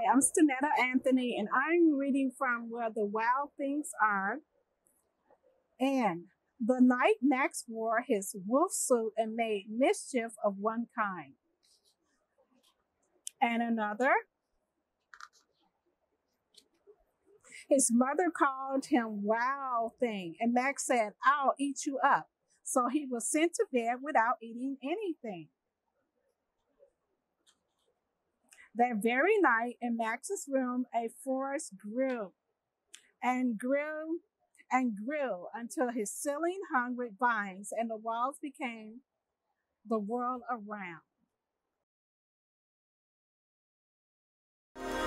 I'm Stenetta Anthony, and I'm reading from Where the Wild Things Are. And the night Max wore his wolf suit and made mischief of one kind and another. His mother called him Wild Thing, and Max said, I'll eat you up. So he was sent to bed without eating anything. That very night in Max's room, a forest grew and grew and grew until his ceiling hung with vines and the walls became the world around.